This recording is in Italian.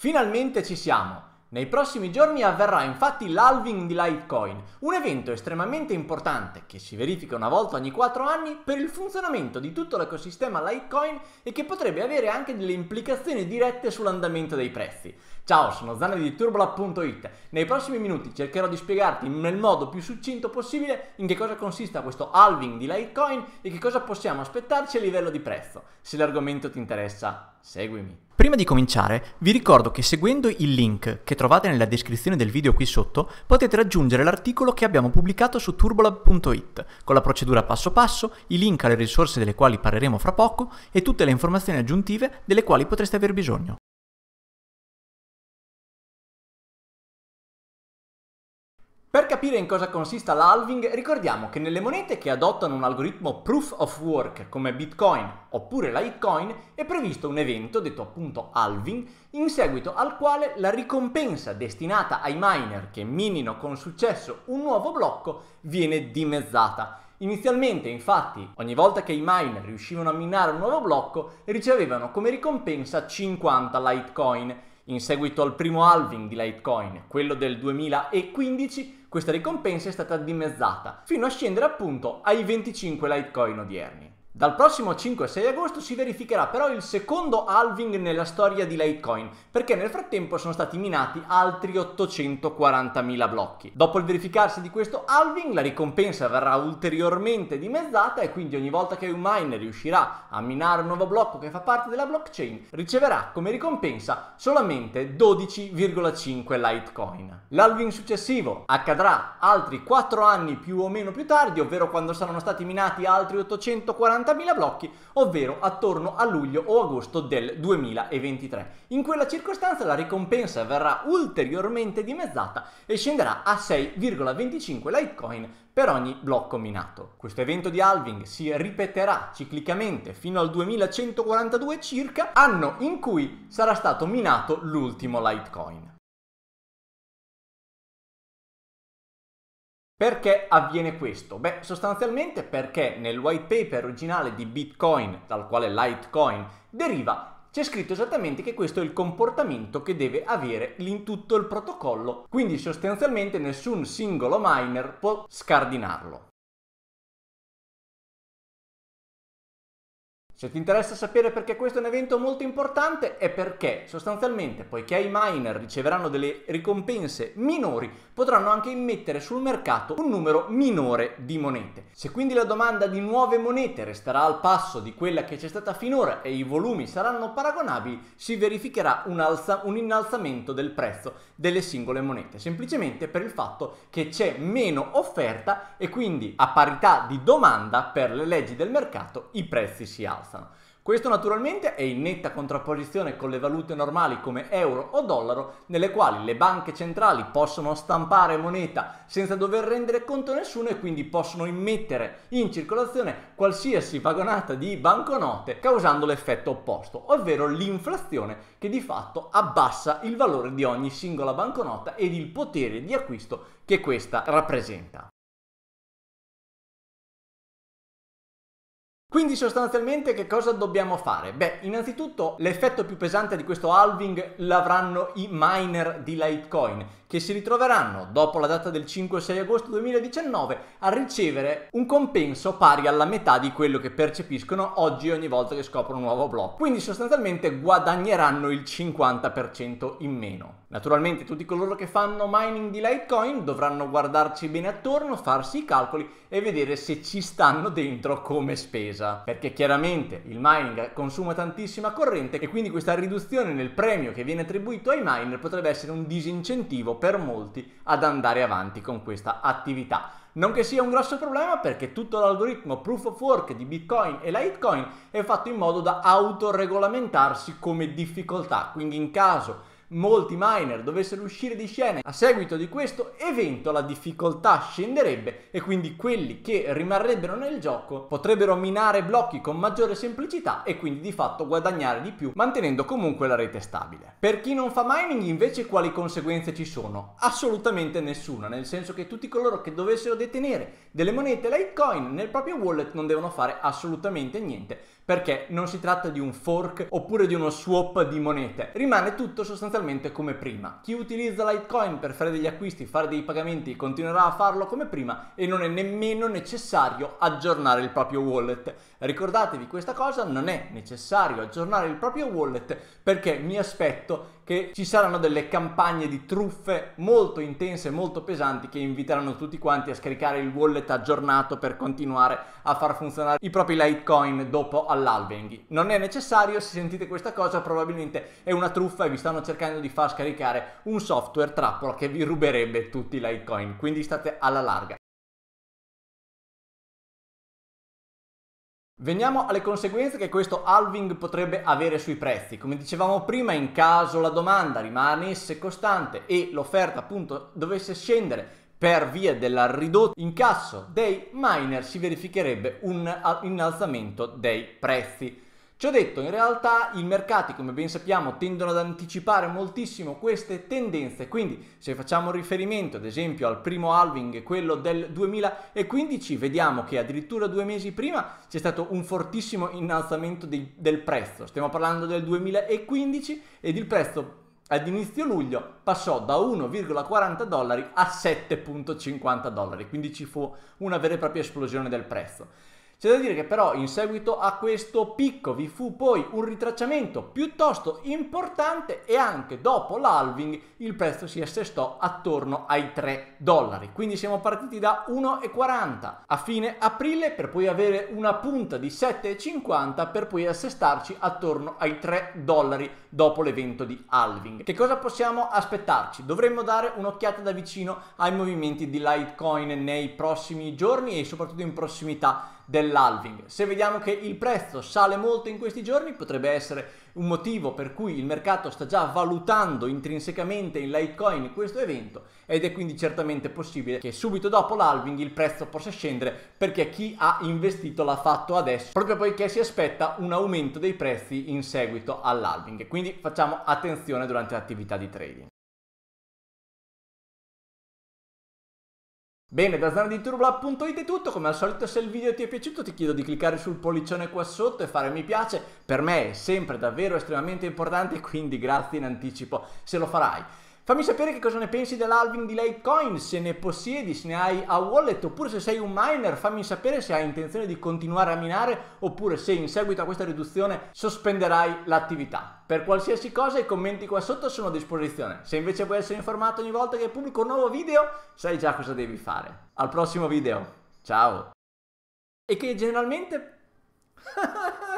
Finalmente ci siamo! Nei prossimi giorni avverrà infatti l'halving di Litecoin, un evento estremamente importante che si verifica una volta ogni 4 anni per il funzionamento di tutto l'ecosistema Litecoin e che potrebbe avere anche delle implicazioni dirette sull'andamento dei prezzi. Ciao, sono Zanne di Turbolab.it. Nei prossimi minuti cercherò di spiegarti nel modo più succinto possibile in che cosa consista questo halving di Litecoin e che cosa possiamo aspettarci a livello di prezzo. Se l'argomento ti interessa, seguimi. Prima di cominciare, vi ricordo che seguendo il link che trovate nella descrizione del video qui sotto, potete raggiungere l'articolo che abbiamo pubblicato su Turbolab.it, con la procedura passo passo, i link alle risorse delle quali parleremo fra poco e tutte le informazioni aggiuntive delle quali potreste aver bisogno. Per capire in cosa consista l'halving, ricordiamo che nelle monete che adottano un algoritmo Proof of Work come Bitcoin oppure Litecoin è previsto un evento, detto appunto halving, in seguito al quale la ricompensa destinata ai miner che minino con successo un nuovo blocco viene dimezzata. Inizialmente, infatti, ogni volta che i miner riuscivano a minare un nuovo blocco, ricevevano come ricompensa 50 Litecoin. In seguito al primo halving di Litecoin, quello del 2015, questa ricompensa è stata dimezzata, fino a scendere appunto ai 25 Litecoin odierni. Dal prossimo 5 e 6 agosto si verificherà però il secondo halving nella storia di Litecoin, perché nel frattempo sono stati minati altri 840.000 blocchi. Dopo il verificarsi di questo halving, la ricompensa verrà ulteriormente dimezzata e quindi ogni volta che un miner riuscirà a minare un nuovo blocco che fa parte della blockchain, riceverà come ricompensa solamente 12,5 Litecoin. L'halving successivo accadrà altri 4 anni più o meno più tardi, ovvero quando saranno stati minati altri 840.000 blocchi, ovvero attorno a luglio o agosto del 2023. In quella circostanza la ricompensa verrà ulteriormente dimezzata e scenderà a 6,25 Litecoin per ogni blocco minato. Questo evento di halving si ripeterà ciclicamente fino al 2142 circa, anno in cui sarà stato minato l'ultimo Litecoin. Perché avviene questo? Beh, sostanzialmente perché nel white paper originale di Bitcoin, dal quale Litecoin deriva, c'è scritto esattamente che questo è il comportamento che deve avere in tutto il protocollo, quindi sostanzialmente nessun singolo miner può scardinarlo. Se ti interessa sapere perché questo è un evento molto importante è perché sostanzialmente, poiché i miner riceveranno delle ricompense minori, potranno anche immettere sul mercato un numero minore di monete. Se quindi la domanda di nuove monete resterà al passo di quella che c'è stata finora e i volumi saranno paragonabili, si verificherà un innalzamento del prezzo delle singole monete, semplicemente per il fatto che c'è meno offerta e quindi a parità di domanda per le leggi del mercato i prezzi si alzano. Questo naturalmente è in netta contrapposizione con le valute normali come euro o dollaro, nelle quali le banche centrali possono stampare moneta senza dover rendere conto a nessuno e quindi possono immettere in circolazione qualsiasi vagonata di banconote, causando l'effetto opposto, ovvero l'inflazione che di fatto abbassa il valore di ogni singola banconota ed il potere di acquisto che questa rappresenta. Quindi sostanzialmente che cosa dobbiamo fare? Beh, innanzitutto l'effetto più pesante di questo halving l'avranno i miner di Litecoin, che si ritroveranno dopo la data del 5-6 agosto 2019 a ricevere un compenso pari alla metà di quello che percepiscono oggi ogni volta che scoprono un nuovo blocco. Quindi sostanzialmente guadagneranno il 50% in meno. Naturalmente tutti coloro che fanno mining di Litecoin dovranno guardarci bene attorno, farsi i calcoli e vedere se ci stanno dentro come spesa, perché chiaramente il mining consuma tantissima corrente e quindi questa riduzione nel premio che viene attribuito ai miner potrebbe essere un disincentivo per molti ad andare avanti con questa attività. Non che sia un grosso problema perché tutto l'algoritmo Proof of Work di Bitcoin e Litecoin è fatto in modo da autoregolamentarsi come difficoltà, quindi in caso molti miner dovessero uscire di scena a seguito di questo evento, la difficoltà scenderebbe e quindi quelli che rimarrebbero nel gioco potrebbero minare blocchi con maggiore semplicità e quindi di fatto guadagnare di più, mantenendo comunque la rete stabile. Per chi non fa mining invece quali conseguenze ci sono? Assolutamente nessuna, nel senso che tutti coloro che dovessero detenere delle monete Litecoin nel proprio wallet non devono fare assolutamente niente, perché non si tratta di un fork oppure di uno swap di monete, rimane tutto sostanzialmente come prima. Chi utilizza Litecoin per fare degli acquisti, fare dei pagamenti continuerà a farlo come prima e non è nemmeno necessario aggiornare il proprio wallet. Ricordatevi questa cosa, non è necessario aggiornare il proprio wallet perché mi aspetto che ci saranno delle campagne di truffe molto intense, molto pesanti, che inviteranno tutti quanti a scaricare il wallet aggiornato per continuare a far funzionare i propri Litecoin dopo all'halving. Non è necessario, se sentite questa cosa probabilmente è una truffa e vi stanno cercando di far scaricare un software trappola che vi ruberebbe tutti i Litecoin, quindi state alla larga. Veniamo alle conseguenze che questo halving potrebbe avere sui prezzi. Come dicevamo prima, in caso la domanda rimanesse costante e l'offerta appunto dovesse scendere per via del ridotto incasso dei miner, si verificherebbe un innalzamento dei prezzi. Ciò detto, in realtà i mercati, come ben sappiamo, tendono ad anticipare moltissimo queste tendenze, quindi se facciamo riferimento ad esempio al primo halving, quello del 2015, vediamo che addirittura 2 mesi prima c'è stato un fortissimo innalzamento del prezzo. Stiamo parlando del 2015 ed il prezzo ad inizio luglio passò da 1,40 dollari a 7,50 dollari, quindi ci fu una vera e propria esplosione del prezzo. C'è da dire che però in seguito a questo picco vi fu poi un ritracciamento piuttosto importante e anche dopo l'halving il prezzo si assestò attorno ai 3 dollari. Quindi siamo partiti da 1,40 a fine aprile per poi avere una punta di 7,50 per poi assestarci attorno ai 3 dollari dopo l'evento di halving. Che cosa possiamo aspettarci? Dovremmo dare un'occhiata da vicino ai movimenti di Litecoin nei prossimi giorni e soprattutto in prossimità dell'halving. Se vediamo che il prezzo sale molto in questi giorni, potrebbe essere un motivo per cui il mercato sta già valutando intrinsecamente in Litecoin questo evento ed è quindi certamente possibile che subito dopo l'halving il prezzo possa scendere perché chi ha investito l'ha fatto adesso, proprio poiché si aspetta un aumento dei prezzi in seguito all'halving. Quindi facciamo attenzione durante l'attività di trading. Bene, da zona di turboLab.it è tutto. Come al solito, se il video ti è piaciuto ti chiedo di cliccare sul pollicione qua sotto e fare mi piace. Per me è sempre davvero estremamente importante, quindi grazie in anticipo se lo farai. Fammi sapere che cosa ne pensi dell'halving di Litecoin, se ne possiedi, se ne hai a wallet, oppure se sei un miner, fammi sapere se hai intenzione di continuare a minare, oppure se in seguito a questa riduzione sospenderai l'attività. Per qualsiasi cosa i commenti qua sotto sono a disposizione. Se invece vuoi essere informato ogni volta che pubblico un nuovo video, sai già cosa devi fare. Al prossimo video, ciao! E che generalmente...